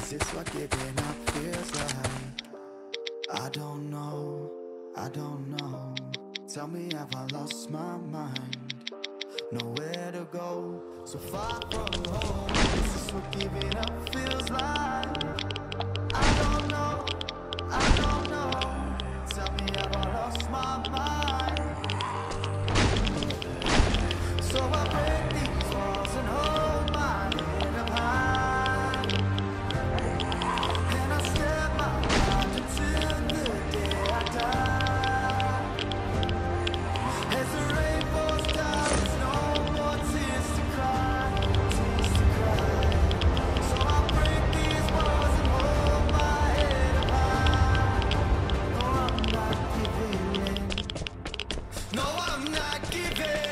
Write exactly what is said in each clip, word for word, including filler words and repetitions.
Is this what giving up feels like? I don't know, I don't know. Tell me, have I lost my mind? Nowhere to go, so far from home. Is this what giving up feels like? I don't know, I don't know. Tell me, have I lost my mind? So I break these walls and hold my head up high, and I step my mind until the day I die. As the rain falls down, there's no more tears to cry, tears to cry. So I break these walls and hold my head up high. No, I'm not giving in. No, I'm not giving in.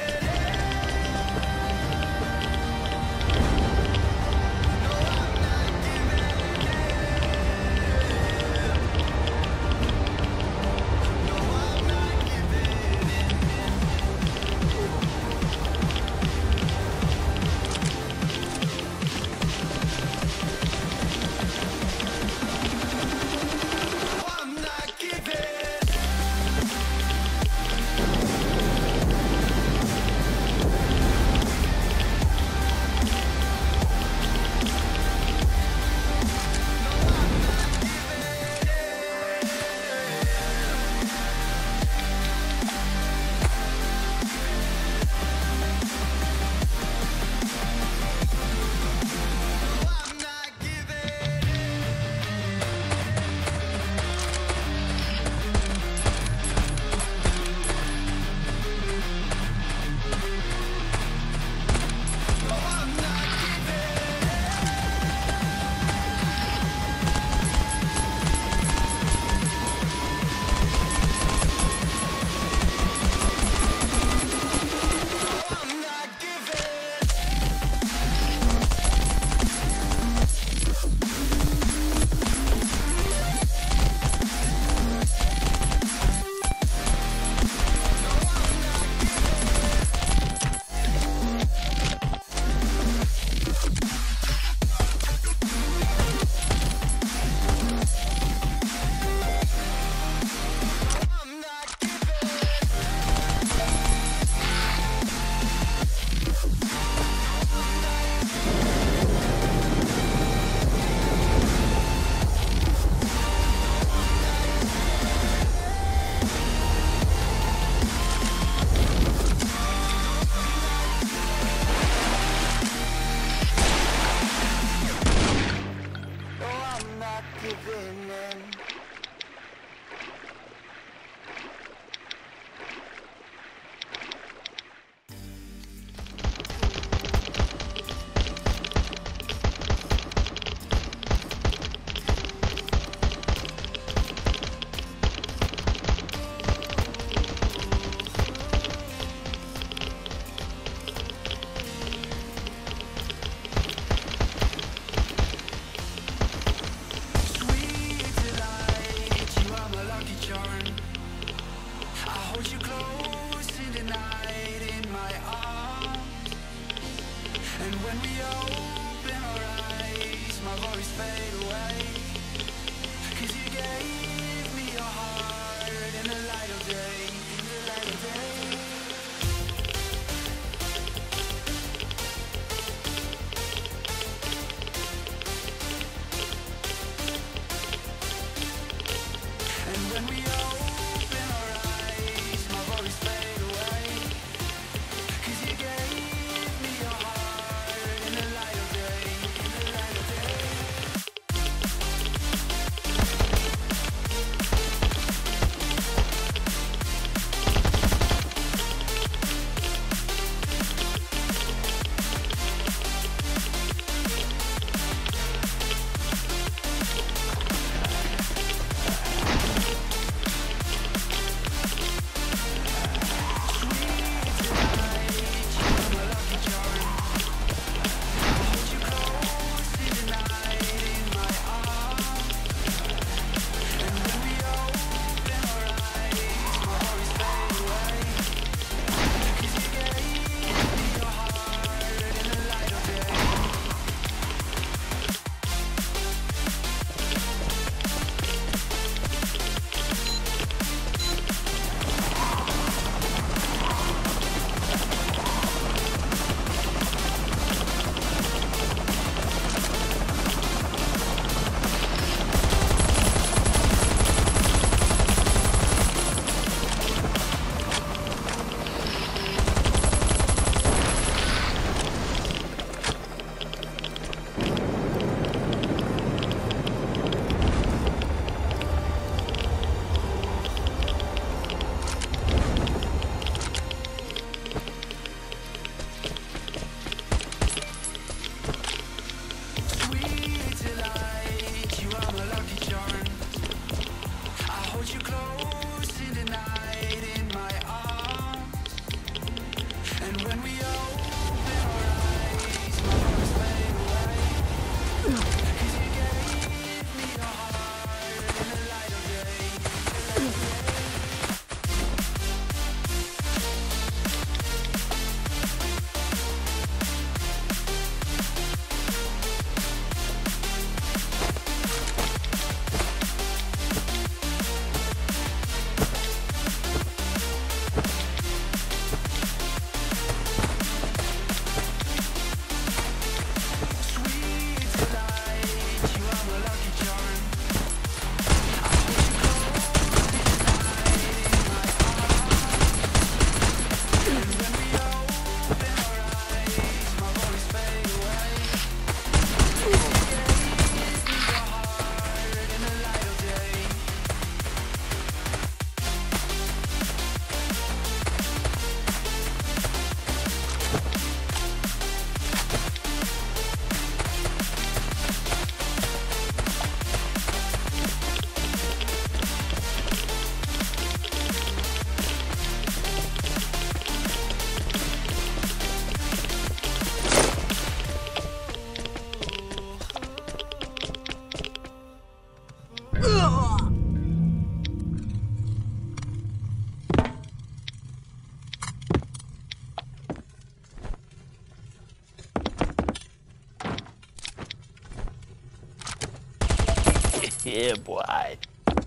Yeah, boy.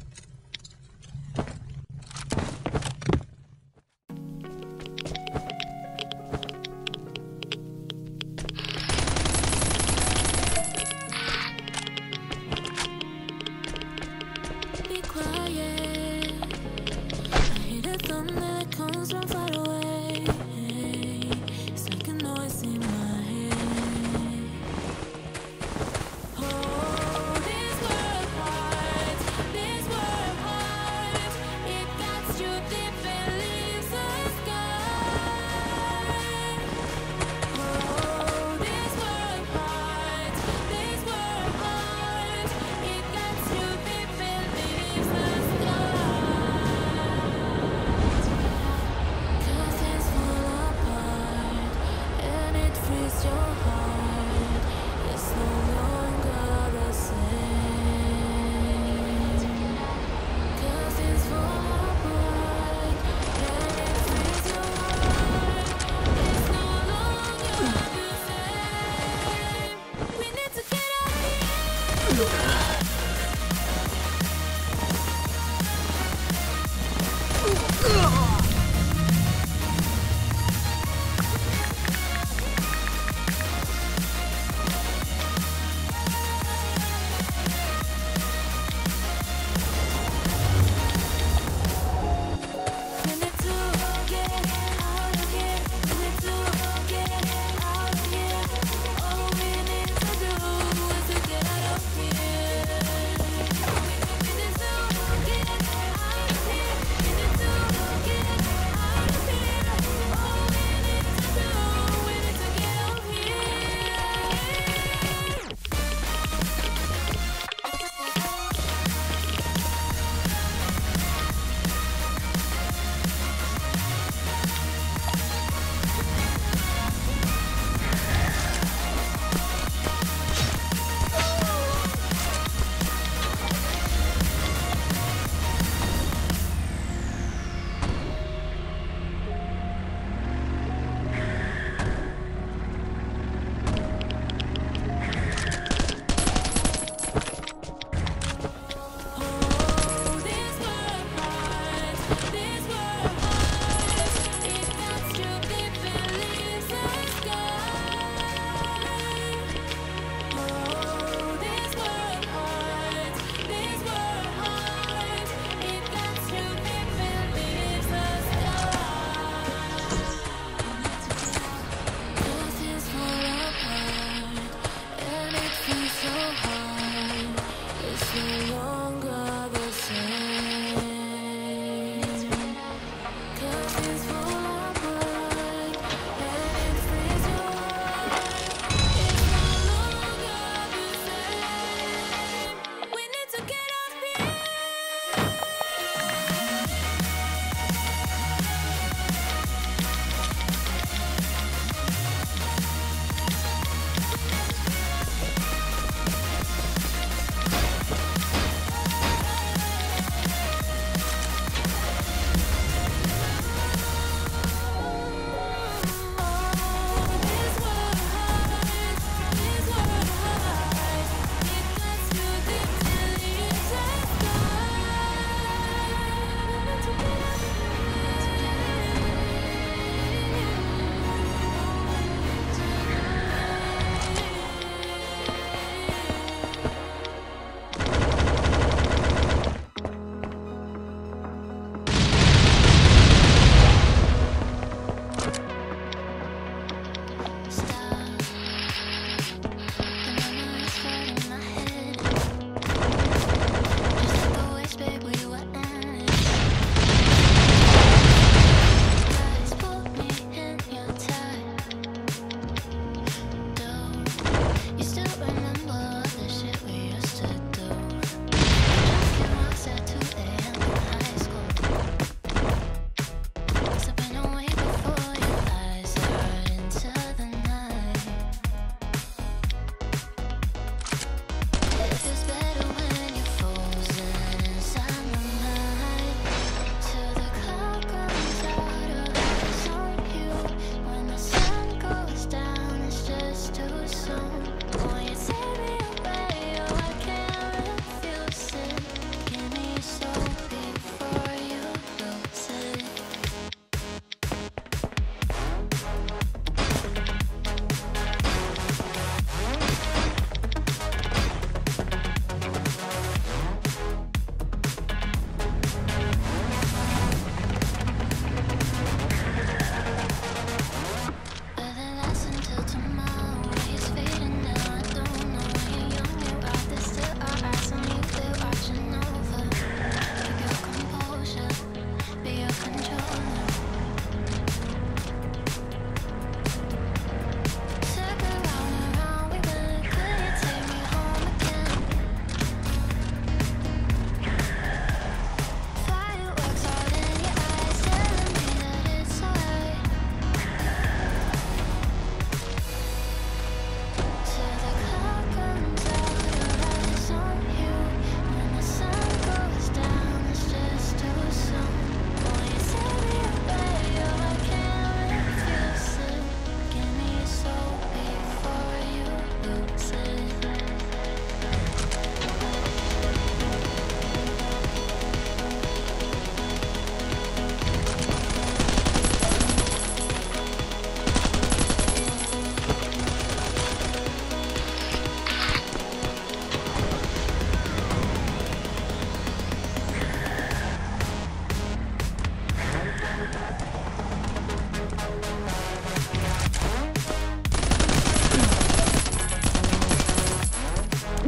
Be quiet. I hear the thunder that comes from far away. It's like a noise in my head. Oh, this world heart, this world heart, it gets you deep and leaves the sky. Oh, this world heart, this world heart, it gets you deep and leaves the sky. Curtains fall apart, and it frees your heart. It's no longer the same. Curtains fall apart, and it frees your heart. It's no longer the same. We need to get out of here. We need to get out of here. We need to get out of here. All we need to do is to get out of here.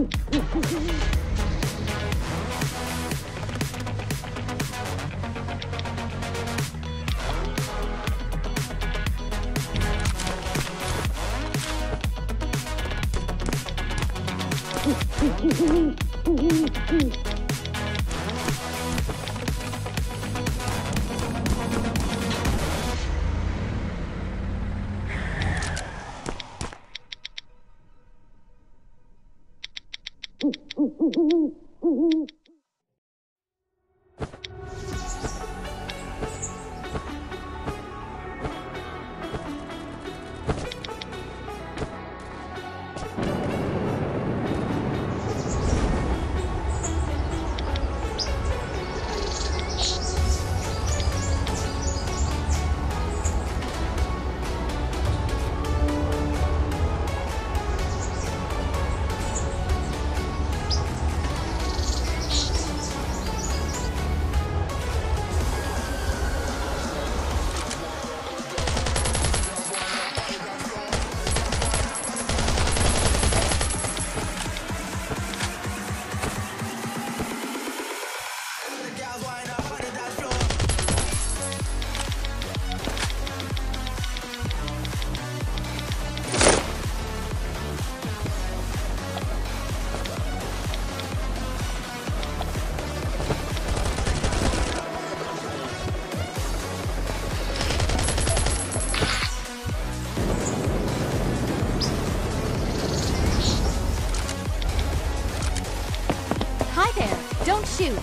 Hi there! Don't shoot!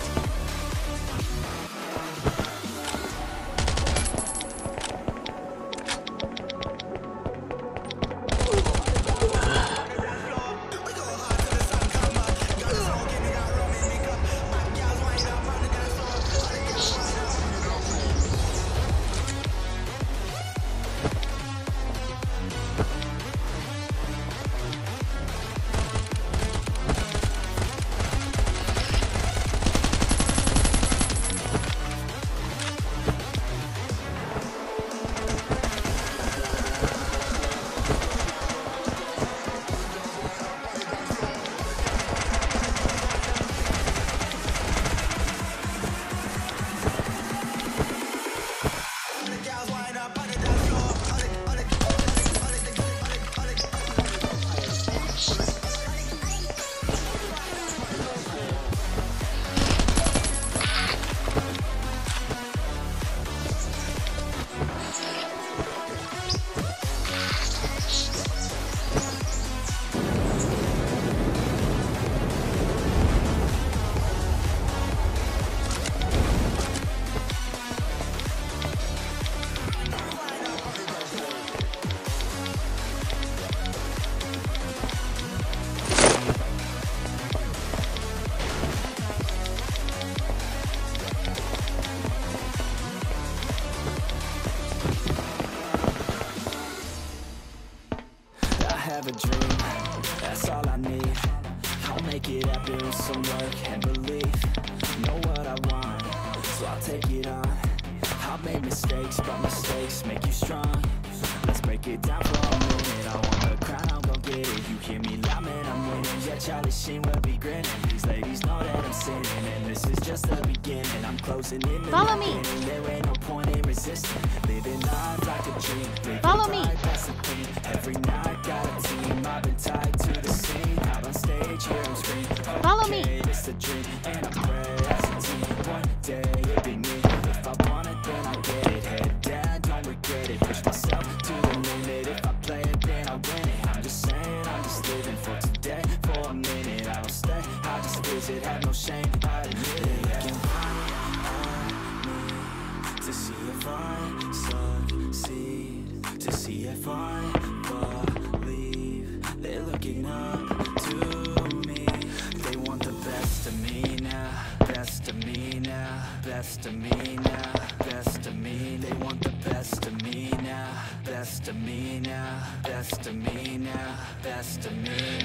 have a dream, that's all I need. I'll make it happen with some work and belief. Know what I want, so I'll take it on. I'll make mistakes, but mistakes make you strong. Let's break it down for a minute. I want the crown, I'm gon' get it. You hear me loud, man, I'm winning. Yeah, Charlie Sheen will be grinning. These ladies know that I'm sinning, and this is just the beginning. I'm closing in. Follow me. There ain't no point in resisting. Living life like a dream. Living Follow me. right, that's the thing. Every night got a team. I've been tied to the scene. Out on stage, here I'm screaming. Okay, Follow me. it's a dream, and I pray as a team. One day it'll be me. If I want it, then I get it. Head down, don't regret it. Push myself to the limit. If I play it, then I win it. I'm just saying, I'm just living for today. For a minute, I don't stay. I just visit, have no shame. I admit it. Looking on me to see if I succeed, to see if I believe. They're looking up to me. They want the best of me now, best of me now, best of me now, best of me. They want the best of me now, best of me now, best of me now, best of me.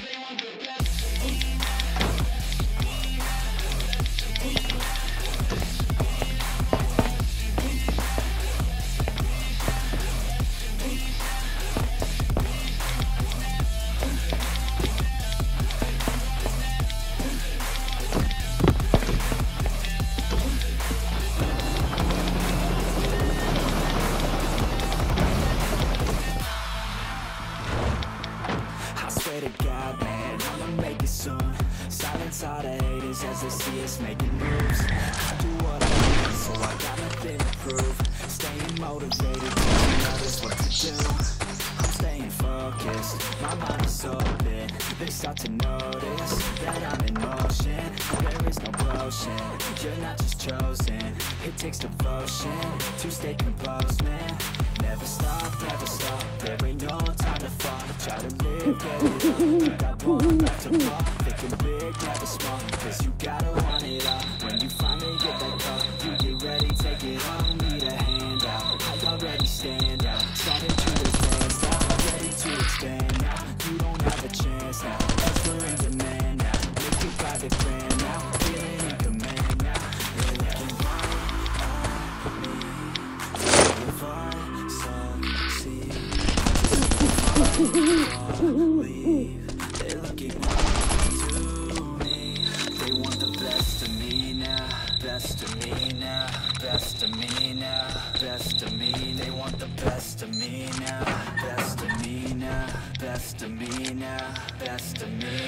swear to God, man, I'ma make it soon. Silence all the haters as they see us making moves. I do what I want, so I got nothing to prove. Staying motivated, telling others what to do. I'm staying focused, my mind is open. They start to notice that I'm in motion. There is no potion, you're not just chosen. It takes devotion to stay composed, man. Never stop, never stop, there ain't no time to fall. Try to live, get it up, got one life to fall. Thinking big, never small, cause you gotta want it all. When you finally get that call, you get ready, take it on. Need a hand out, I already stand out. Starting to advance now, ready to expand now. You don't have a chance now, ever in demand now. Make it private plan now, feeling in command now. You're looking right at me, if I succeed, leave. They're looking right to me. They want the best of me now, best of me now, best of me now, best of me. They want the best of me now, best of me now, best of me now, best of me.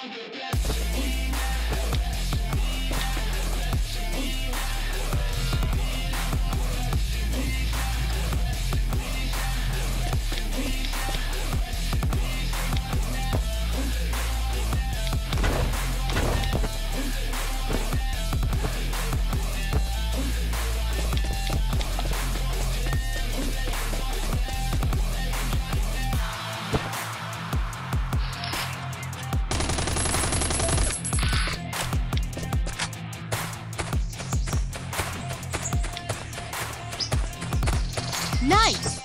Nice!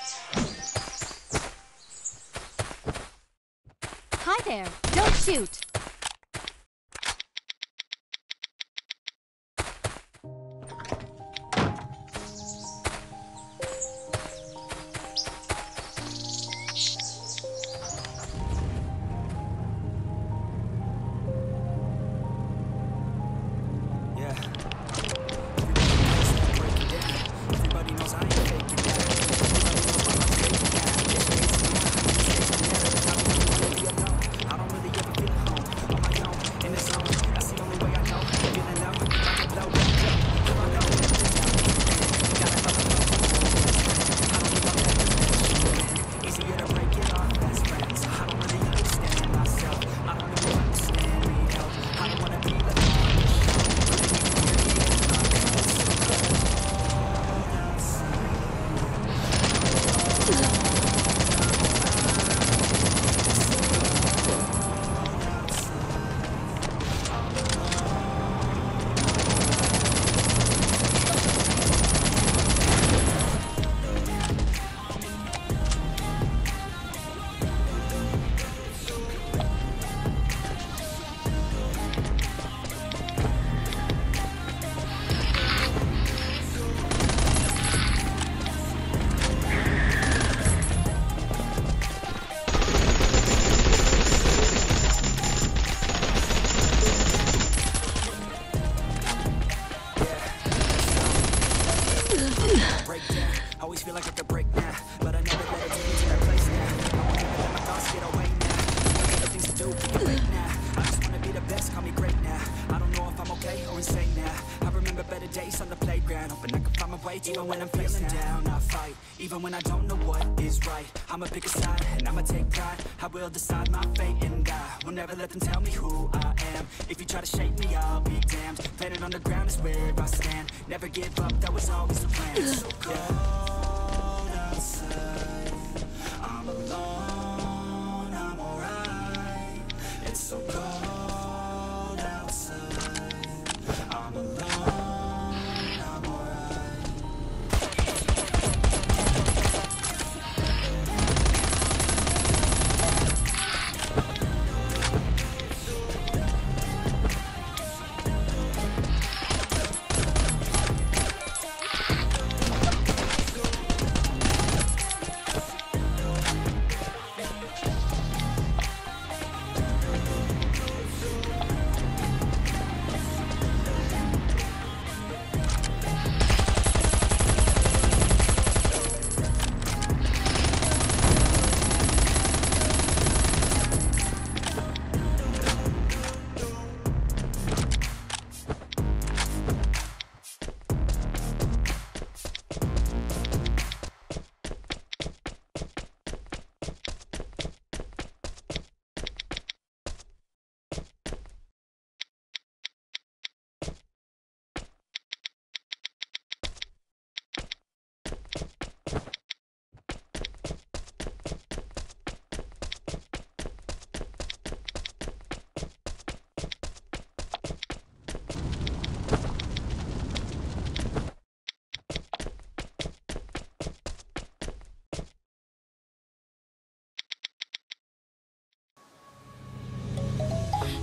Hi there, don't shoot! Yeah. Everybody knows I ain't faking that. I don't really ever feel at home on my own in the zone. That's the only way I know. Feeling low, I can blow. Here I go. Gotta love it. I don't give up that. Easier to break it off best friends. I don't really understand myself. I don't really understand me help. I don't wanna be like breakdown. Always feel like I could break now, but I never let it take me to that place now. I won't even let my thoughts get away now. I got things to do, we can wait now. I just wanna be the best, call me great now. I don't know if I'm okay or insane now. I remember better days on the playground, hoping I can find my way. Even when I'm feeling down, I fight. Even when I don't know what is right, I'ma pick a side and I'ma take pride. I will decide my fate and I will never let them tell me who I am. If you try to shake me, I'll be damned. Planet on the ground is where I stand. Never give up, that was always the plan. So cold outside, I'm alone, I'm alright. It's so cold outside, I'm alone, I'm alright.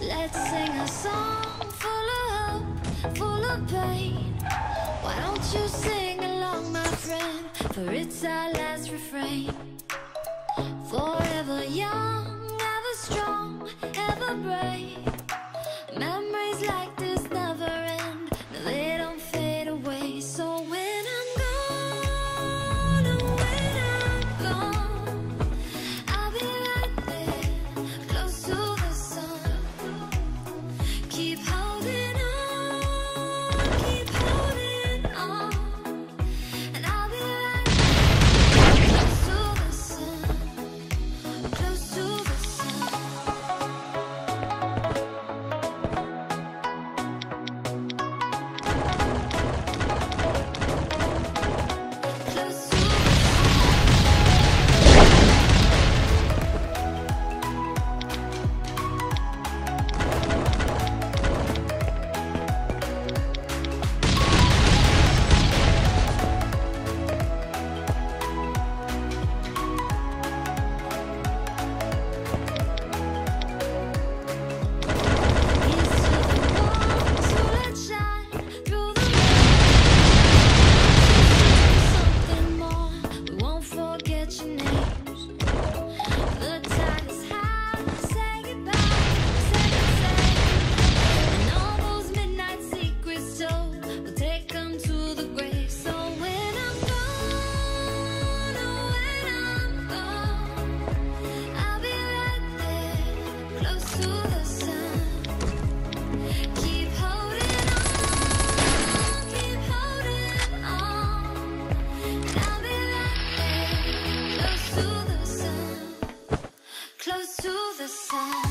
Let's sing a song full of hope, full of pain. Why don't you sing along, my friend? For it's our last refrain. Forever young, ever strong, ever brave. Memories like this never end, no, they don't fade away. So when I'm gone, oh, when I'm gone, I'll be right there, close to the sun. Keep holding on, keep holding on, and I'll be right there, close to the sun, close to the sun. Close to the close to the sun.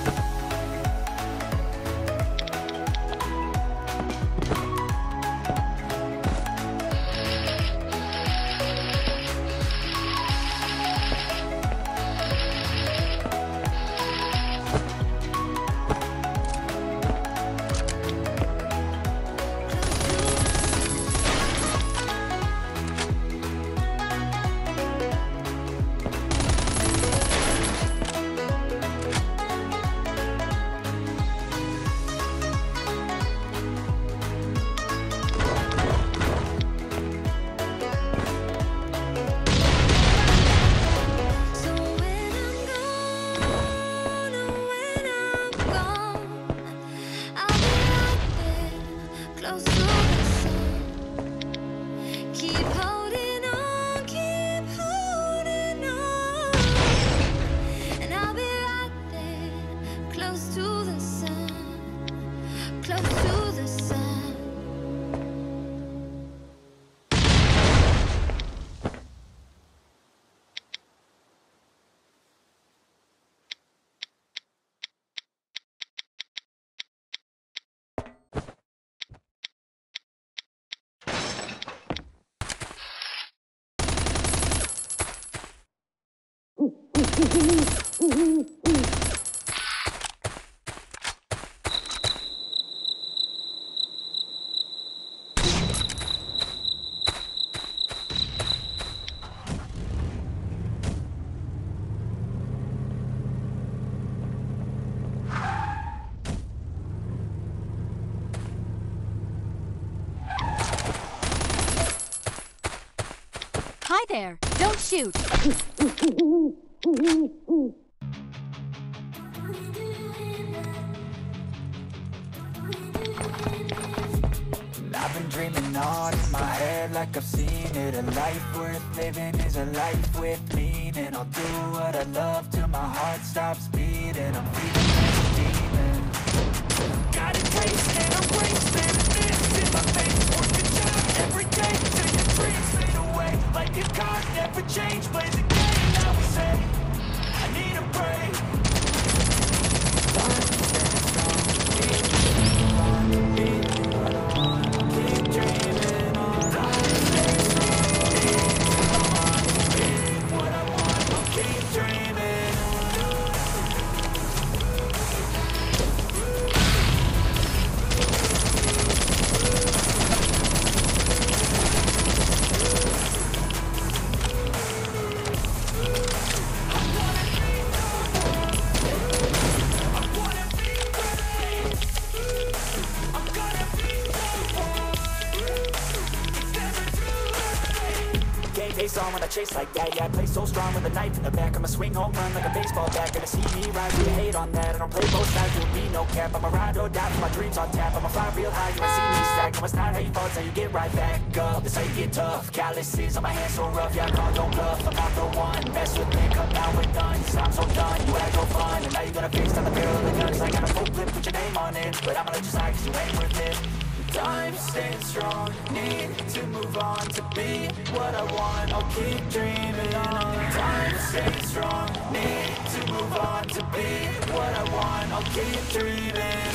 So when I'm gone, oh, when I'm gone, I'll be right there, close to the sun. Keep holding on, keep holding on, and I'll be right there, close to the sun, close to the sun. Hi there. Don't shoot. I've been dreaming on in my head like I've seen it. A life worth living is a life with meaning. I'll do what I love till my heart stops beating. I'm feeding this demon. Got a taste and I'm wasting this in my face. Working down every day till your dreams fade away. Like you can't never change. Play the game now we say. I need a break. One step strong. Keep on, keep what I want. Keep dreaming on. Time stay strong. Keep what I want. I'll keep dreaming on. on when I chase like that. Yeah, I play so strong with a knife in the back. I'ma swing home run like a baseball bat. Gonna see me rise, you hate on that. I don't play both sides, you'll be no cap. I'ma ride or die for my dreams on tap. I'ma fly real high, you ain't see me stack. No, it's not how you fall, it's how you get right back up. That's how you get tough. Calluses on my hands so rough, yeah, I call, don't bluff. I'm not the one, mess with me, come now we're done. Cause I'm so done, you had no fun. And now you gotta face down the barrel of the gun. Cause I got a full clip, put your name on it. But I'ma let you slide cause you ain't worth it. Time staying strong, need to move on to be what I want. I'll keep dreaming on. Time staying strong, need to move on to be what I want. I'll keep dreaming.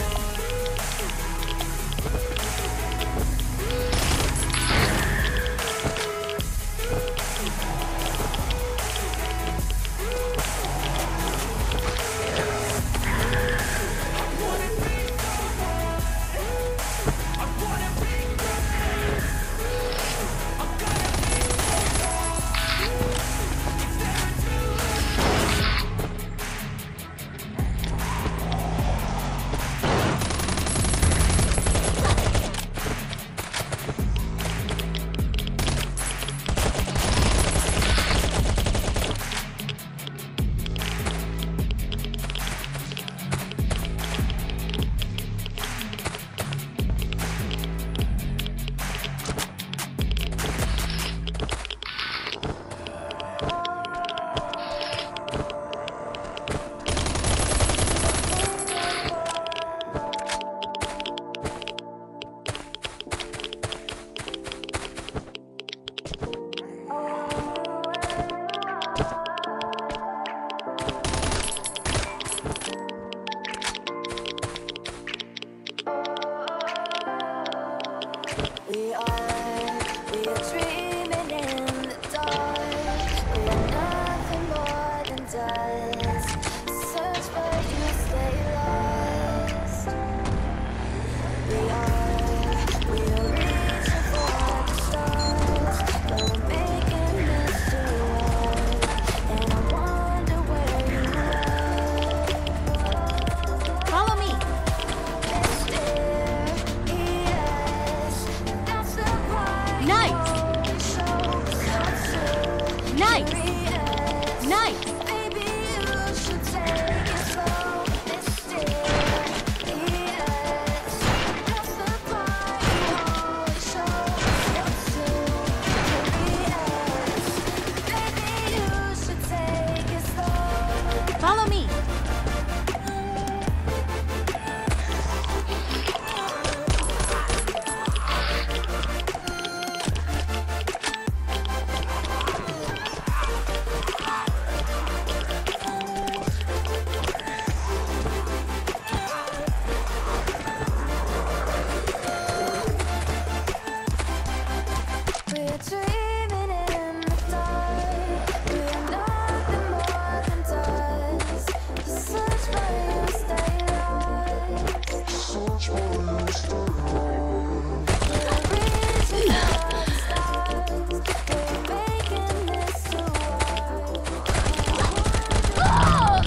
We are, we are dreaming in the dark. We are nothing more than dust. Search but you stay lost. We are, we are reaching for the stars. But we're making this too hard. And I wonder where you are. Follow me. Nice. Nice. Nice. Maybe you should take it slow. Mysterious. That's the part you always show. You're too curious. Maybe you should take it slow. Follow me. We're dreaming in the dark. We are nothing more than dust. Search for you, stay lost. Search for you, stay lost. We're reaching for the stars. We're making this too hard.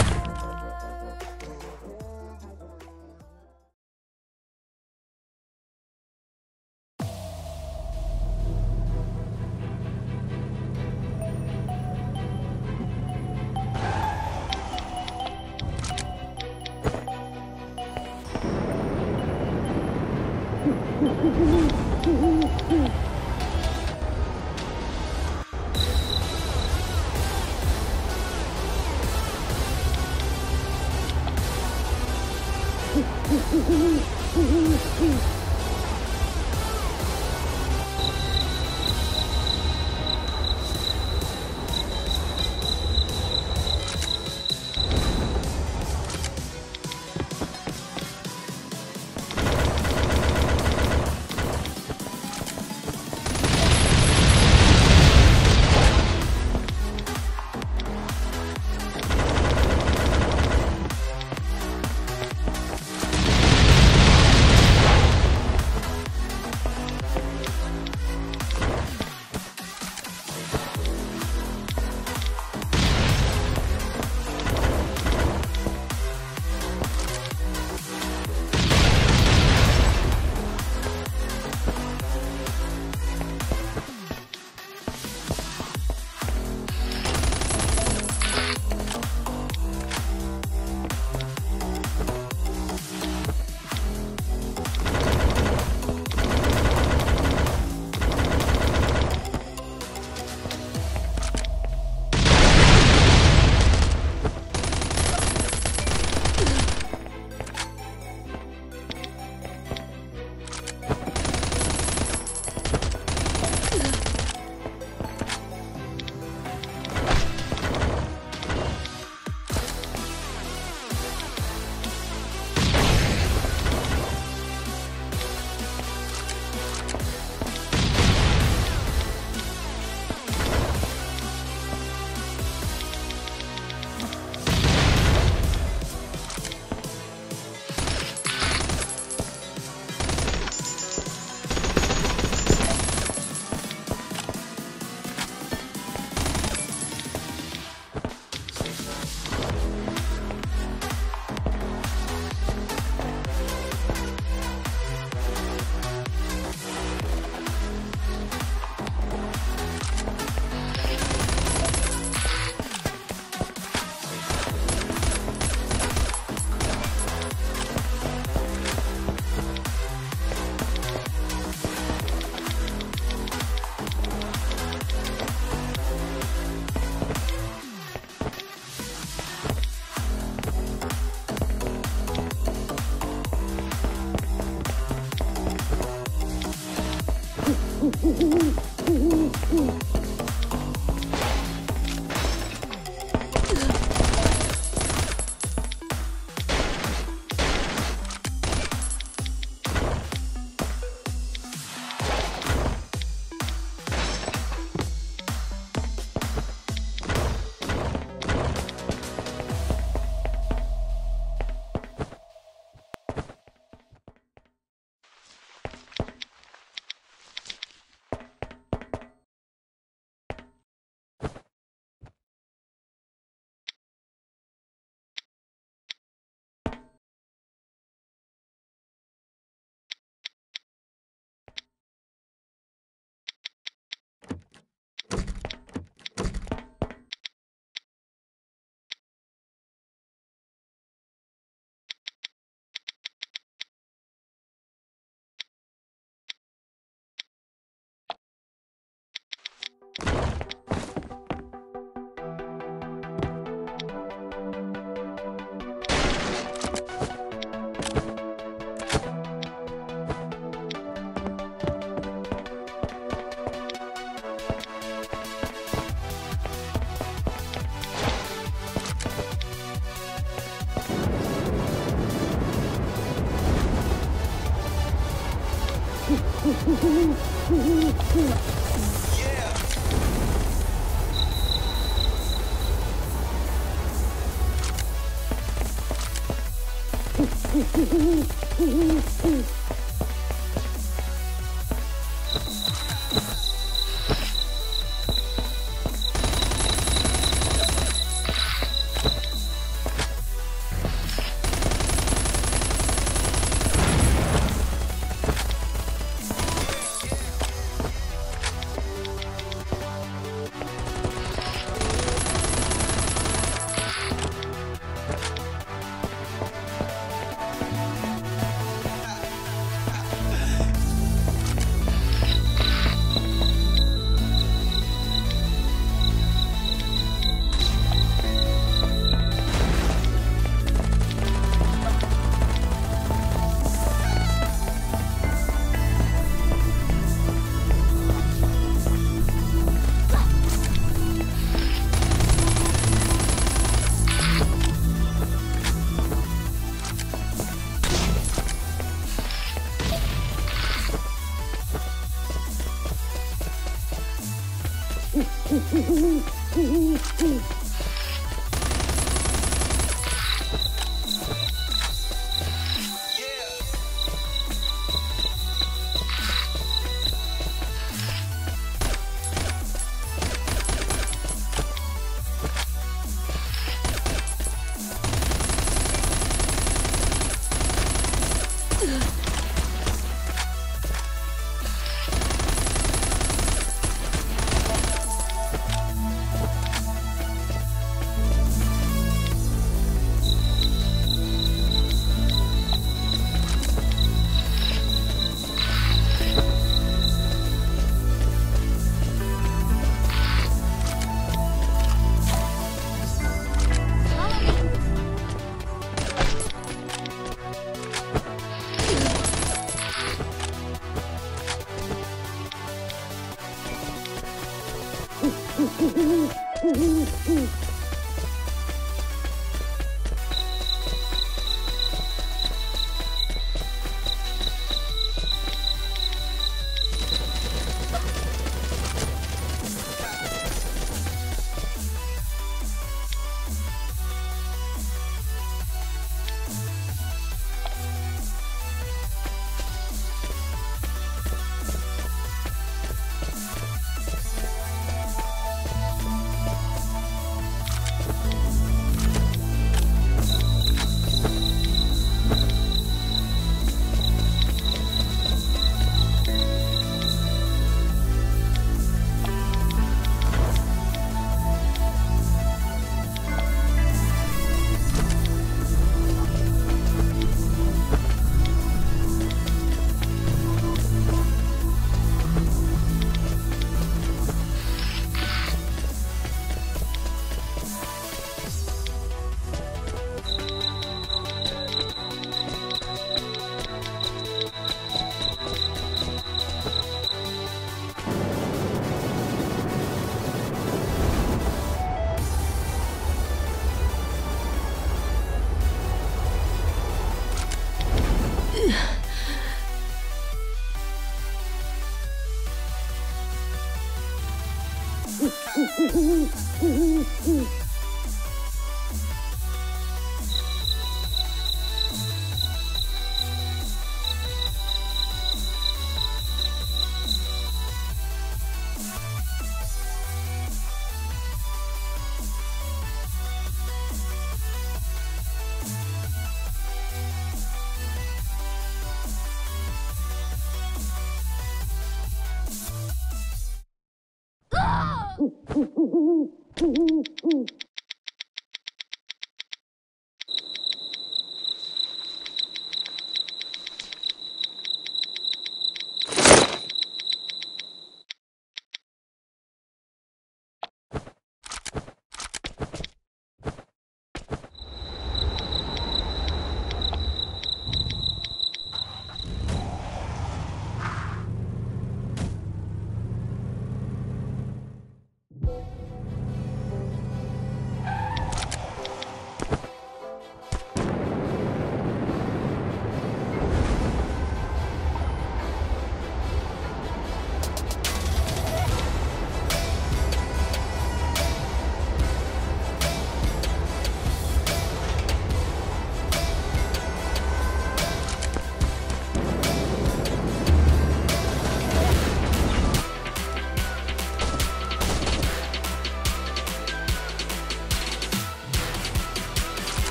Follow me.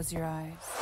Close your eyes.